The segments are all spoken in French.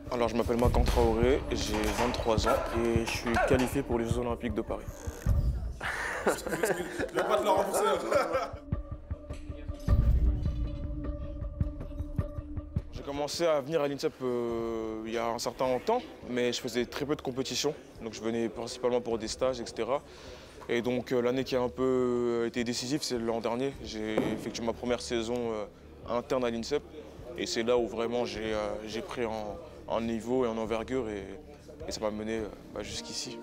Alors, je m'appelle Makan Traoré, j'ai 23 ans et je suis qualifié pour les Jeux Olympiques de Paris. Je vais pas te le rembourser. J'ai commencé à venir à l'INSEP il y a un certain temps, mais je faisais très peu de compétitions. Donc je venais principalement pour des stages, etc. Et donc l'année qui a un peu été décisive, c'est l'an dernier. J'ai effectué ma première saison interne à l'INSEP. Et c'est là où vraiment j'ai pris en niveau et en envergure et ça m'a mené jusqu'ici.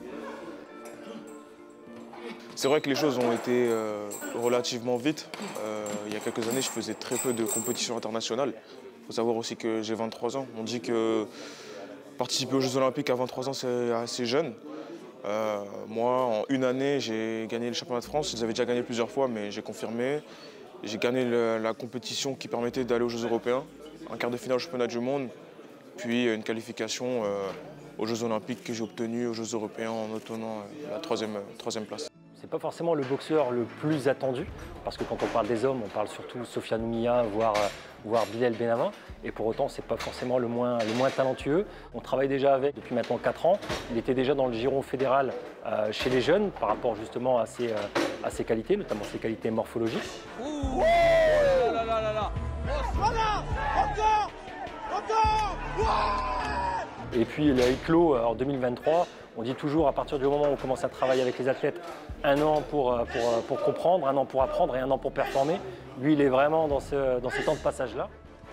C'est vrai que les choses ont été relativement vite. Il y a quelques années, je faisais très peu de compétitions internationales. Il faut savoir aussi que j'ai 23 ans. On dit que participer aux Jeux Olympiques à 23 ans, c'est assez jeune. Moi, en une année, j'ai gagné le championnat de France. Je les avais déjà gagné plusieurs fois, mais j'ai confirmé. J'ai gagné la compétition qui permettait d'aller aux Jeux européens, un quart de finale au championnat du monde, puis une qualification aux Jeux Olympiques que j'ai obtenue aux Jeux européens en obtenant la troisième place. C'est pas forcément le boxeur le plus attendu, parce que quand on parle des hommes, on parle surtout Sofiane Oumia, voire Bilal Benhamou. Et pour autant, c'est pas forcément le moins talentueux. On travaille déjà avec depuis maintenant 4 ans. Il était déjà dans le giron fédéral chez les jeunes par rapport justement à ses qualités, notamment ses qualités morphologiques. Ouh là là là là. Voilà. Encore ouais. Et puis il a éclos en 2023. On dit toujours, à partir du moment où on commence à travailler avec les athlètes, 1 an pour comprendre, 1 an pour apprendre et 1 an pour performer. Lui, il est vraiment dans ce temps de passage-là.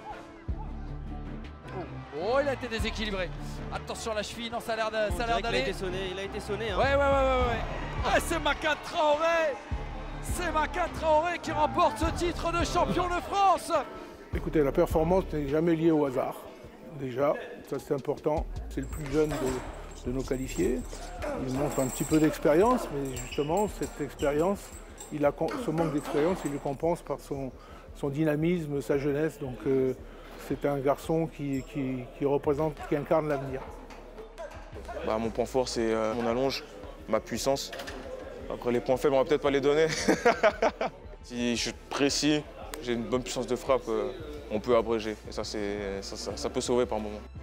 Oh, il a été déséquilibré. Attention à la cheville, non, ça a l'air d'aller. Il a été sonné. Hein. Ouais. Ah, c'est Makan Traoré. C'est Makan Traoré qui remporte ce titre de champion de France. Écoutez, la performance n'est jamais liée au hasard. Déjà, ça c'est important. C'est le plus jeune de nos qualifiés. Il montre un petit peu d'expérience, mais justement, cette expérience, ce manque d'expérience, il le compense par son dynamisme, sa jeunesse. Donc c'est un garçon qui incarne l'avenir. Mon point fort, c'est mon allonge, ma puissance. Après, les points faibles, on va peut-être pas les donner. Si je suis précis, j'ai une bonne puissance de frappe, on peut abréger. Et ça peut sauver par moment.